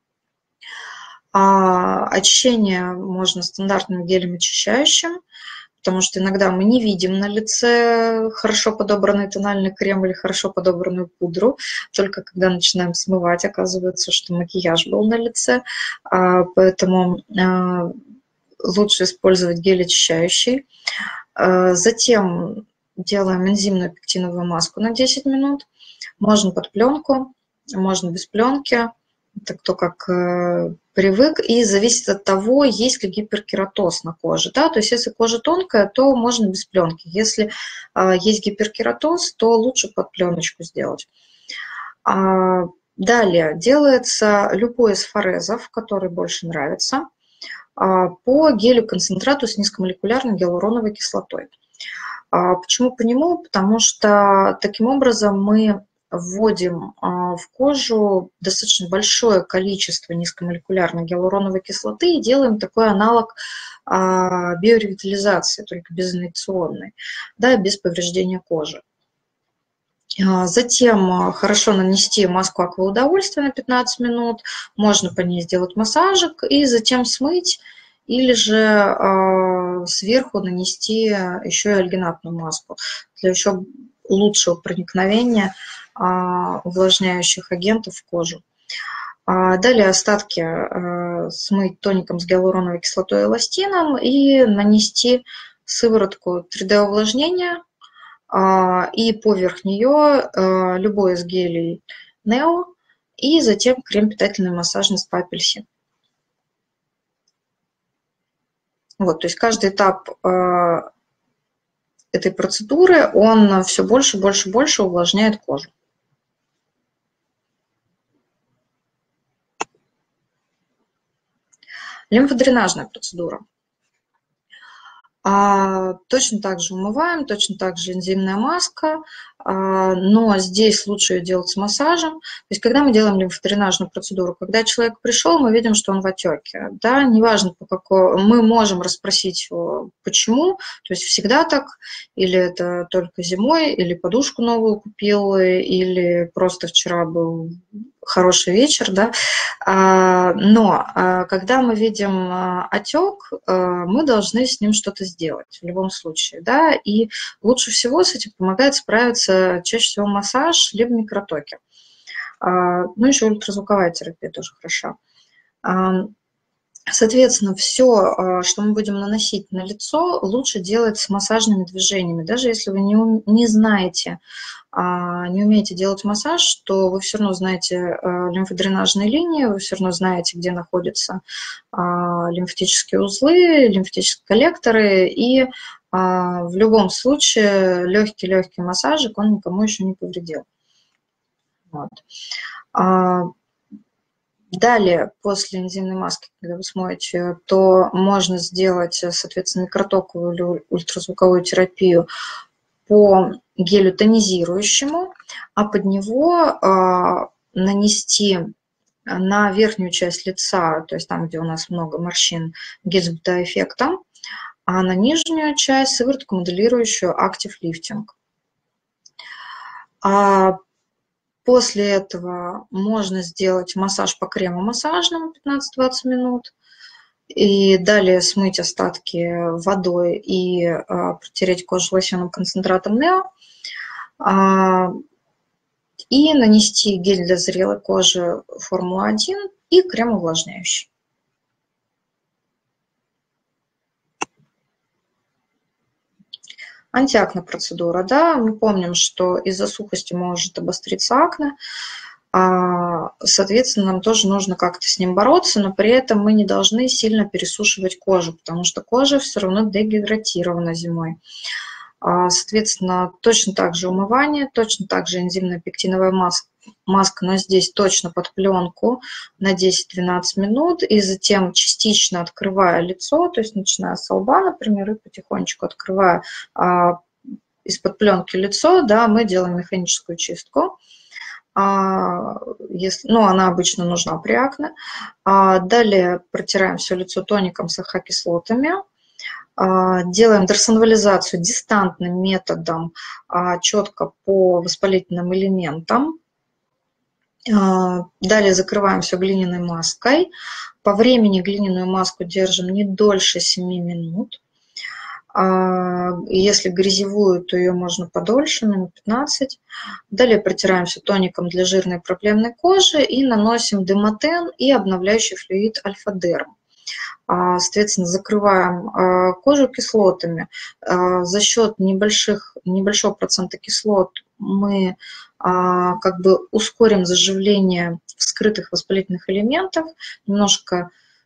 А очищение можно стандартным гелем очищающим, потому что иногда мы не видим на лице хорошо подобранный тональный крем или хорошо подобранную пудру, только когда начинаем смывать, оказывается, что макияж был на лице, поэтому лучше использовать гель очищающий. Затем делаем энзимную пектиновую маску на десять минут, можно под пленку, можно без пленки. Это кто как э, привык, и зависит от того, есть ли гиперкератоз на коже. Да? То есть если кожа тонкая, то можно без пленки. Если э, есть гиперкератоз, то лучше под пленочку сделать. А, далее делается любой из форезов, который больше нравится, а, по гелю-концентрату с низкомолекулярной гиалуроновой кислотой. А, почему по нему? Потому что таким образом мы вводим в кожу достаточно большое количество низкомолекулярной гиалуроновой кислоты и делаем такой аналог биоревитализации, только безинъекционной, да, без повреждения кожи. Затем хорошо нанести маску акваудовольствия на пятнадцать минут, можно по ней сделать массажик и затем смыть или же сверху нанести еще и альгинатную маску для еще лучшего проникновения увлажняющих агентов в кожу. Далее остатки смыть тоником с гиалуроновой кислотой и эластином и нанести сыворотку три дэ увлажнения и поверх нее любой из гелей Нео и затем крем питательный массажный спа апельсин. Вот, то есть каждый этап этой процедуры, он все больше, больше, больше увлажняет кожу. Лимфодренажная процедура. А, точно так же умываем, точно так же энзимная маска, а, но здесь лучше ее делать с массажем. То есть когда мы делаем лимфодренажную процедуру, когда человек пришел, мы видим, что он в отеке. Да, неважно, по какой, мы можем расспросить его, почему, то есть всегда так, или это только зимой, или подушку новую купил, или просто вчера был хороший вечер, да, но когда мы видим отек, мы должны с ним что-то сделать в любом случае, да, и лучше всего с этим помогает справиться чаще всего массаж, либо микротоки. Ну, еще ультразвуковая терапия тоже хороша. Соответственно, все, что мы будем наносить на лицо, лучше делать с массажными движениями. Даже если вы не, не знаете, не умеете делать массаж, то вы все равно знаете лимфодренажные линии, вы все равно знаете, где находятся лимфатические узлы, лимфатические коллекторы, и в любом случае легкий-легкий массажик, он никому еще не повредил. Вот. Далее, после энзимной маски, когда вы смоете, то можно сделать, соответственно, микротоковую или ультразвуковую терапию по гелю тонизирующему, а под него э, нанести на верхнюю часть лица, то есть там, где у нас много морщин, гель с бета-эффектом, а на нижнюю часть сыворотку моделирующую Active Lifting. А после этого можно сделать массаж по крему массажному пятнадцать-двадцать минут. И далее смыть остатки водой и а, протереть кожу лосьонным концентратом Нео. А, и нанести гель для зрелой кожи Формула один и крем увлажняющий. Антиакне процедура, да, мы помним, что из-за сухости может обостриться акне, соответственно, нам тоже нужно как-то с ним бороться, но при этом мы не должны сильно пересушивать кожу, потому что кожа все равно дегидратирована зимой. Соответственно, точно так же умывание, точно так же энзимная пектиновая маска, маска, но здесь точно под пленку на десять-двенадцать минут, и затем частично открывая лицо, то есть начиная с лба, например, и потихонечку открывая а, из-под пленки лицо, да, мы делаем механическую чистку. А, если, ну, она обычно нужна при акне. А, далее протираем все лицо тоником с АХ-кислотами. Делаем дерсонвализацию дистантным методом четко по воспалительным элементам. Далее закрываем все глиняной маской. По времени глиняную маску держим не дольше семи минут. Если грязевую, то ее можно подольше, минут пятнадцать. Далее протираем все тоником для жирной проблемной кожи и наносим демотен и обновляющий флюид Альфа-Дерм. Соответственно, закрываем кожу кислотами. За счет небольших, небольшого процента кислот мы как бы ускорим заживление вскрытых воспалительных элементов, немножко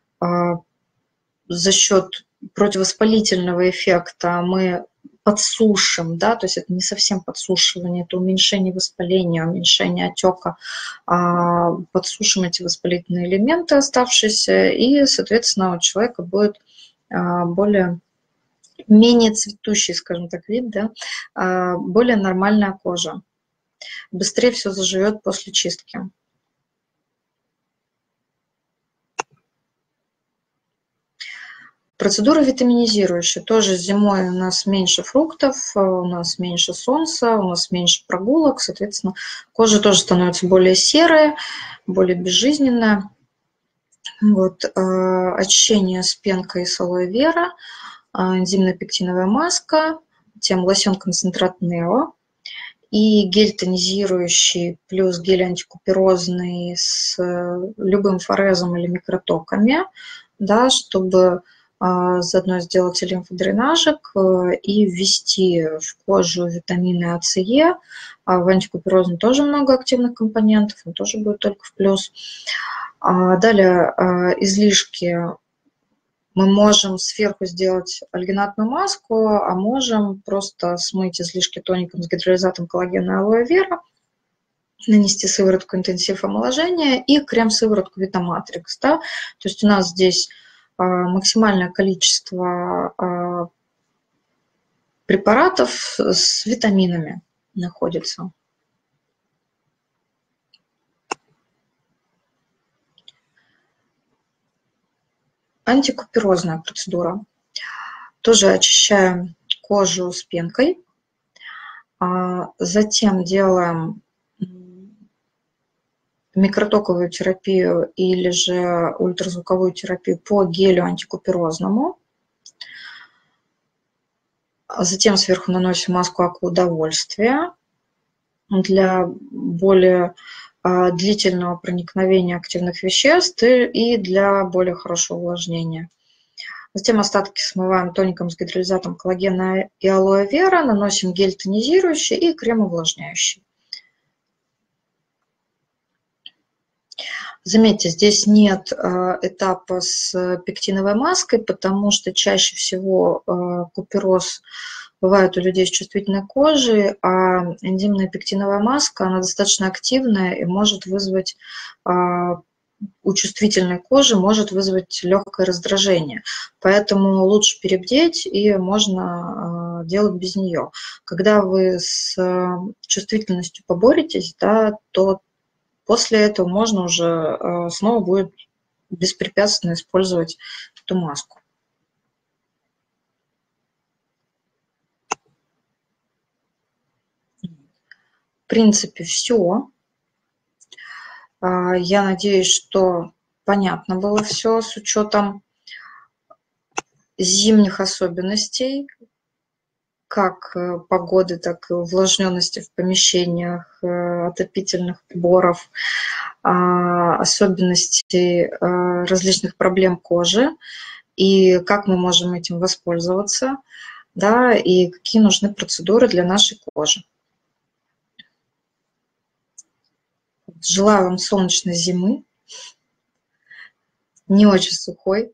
за счет противовоспалительного эффекта мы подсушим, да, то есть это не совсем подсушивание, это уменьшение воспаления, уменьшение отека, а, подсушим эти воспалительные элементы оставшиеся, и, соответственно, у человека будет а, более, менее цветущий, скажем так, вид, да, а, более нормальная кожа, быстрее все заживет после чистки. Процедура витаминизирующая. Тоже зимой у нас меньше фруктов, у нас меньше солнца, у нас меньше прогулок. Соответственно, кожа тоже становится более серая, более безжизненная. Вот, э, очищение с пенкой с алоэ вера, э, энзимная пектиновая маска, затем лосьон-концентрат Нео и гель тонизирующий плюс гель антикуперозный с э, любым форезом или микротоками, да, чтобы э, заодно сделать лимфодренажик э, и ввести в кожу витамины А, С, Е. А в антикуперозном тоже много активных компонентов, он тоже будет только в плюс. А далее э, излишки. Мы можем сверху сделать альгинатную маску, а можем просто смыть излишки тоником с гидролизатом коллагена и алоэ вера, нанести сыворотку интенсив омоложения и крем-сыворотку Витаматрикс. Да? То есть у нас здесь а, максимальное количество а, препаратов с витаминами находится. Антикуперозная процедура. Тоже очищаем кожу с пенкой. А затем делаем микротоковую терапию или же ультразвуковую терапию по гелю антикуперозному. Затем сверху наносим маску акваудовольствия для более а, длительного проникновения активных веществ и для более хорошего увлажнения. Затем остатки смываем тоником с гидролизатом коллагена и алоэ вера, наносим гель тонизирующий и крем увлажняющий. Заметьте, здесь нет э, этапа с пектиновой маской, потому что чаще всего э, купероз бывает у людей с чувствительной кожей, а энзимная пектиновая маска, она достаточно активная и может вызвать э, у чувствительной кожи может вызвать легкое раздражение. Поэтому лучше перебдеть, и можно э, делать без нее. Когда вы с э, чувствительностью поборетесь, да, то после этого можно уже снова будет беспрепятственно использовать эту маску. В принципе, все. Я надеюсь, что понятно было все с учетом зимних особенностей, как погоды, так и увлажненности в помещениях, отопительных приборов, особенностей различных проблем кожи и как мы можем этим воспользоваться, да, и какие нужны процедуры для нашей кожи. Желаю вам солнечной зимы, не очень сухой.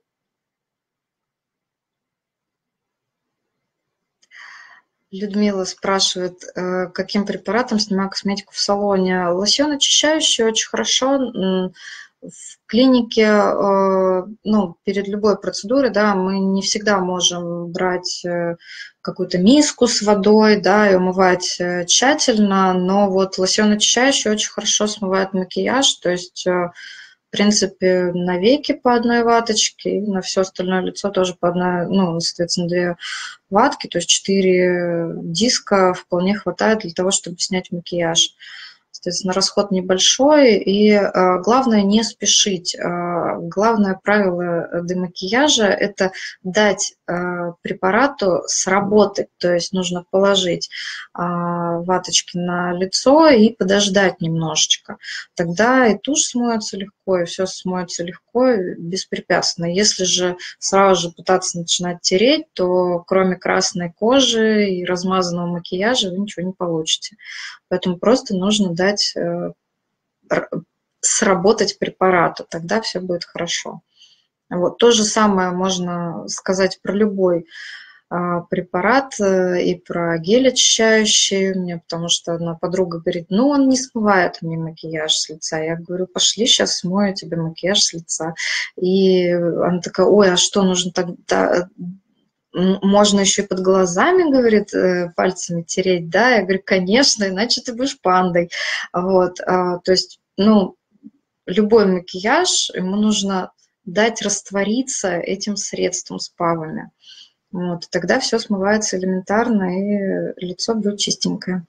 Людмила спрашивает, каким препаратом снимаю косметику в салоне. Лосьон очищающий очень хорошо. В клинике, ну, перед любой процедурой, да, мы не всегда можем брать какую-то миску с водой, да, и умывать тщательно, но вот лосьон очищающий очень хорошо смывает макияж, то есть, в принципе, на веки по одной ваточке, и на все остальное лицо тоже по одной, ну, соответственно, две ватки, то есть четыре диска вполне хватает для того, чтобы снять макияж. Соответственно, расход небольшой, и э, главное не спешить. Э, главное правило демакияжа – это дать э, препарату сработать, то есть нужно положить э, ваточки на лицо и подождать немножечко. Тогда и тушь смоется легко, и все смоется легко, беспрепятственно. Если же сразу же пытаться начинать тереть, то кроме красной кожи и размазанного макияжа вы ничего не получите. Поэтому просто нужно дать э, сработать препарату, тогда все будет хорошо. Вот. То же самое можно сказать про любой э, препарат э, и про гель очищающий. Мне, потому что одна подруга говорит, ну он не смывает мне макияж с лица. Я говорю, пошли, сейчас смою тебе макияж с лица. И она такая, ой, а что нужно тогда... Можно еще и под глазами, говорит, пальцами тереть, да? Я говорю, конечно, иначе ты будешь пандой. Вот, то есть, ну, любой макияж, ему нужно дать раствориться этим средством с ПАВами. Вот, тогда все смывается элементарно, и лицо будет чистенькое.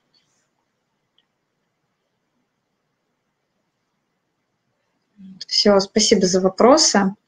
Все, спасибо за вопросы.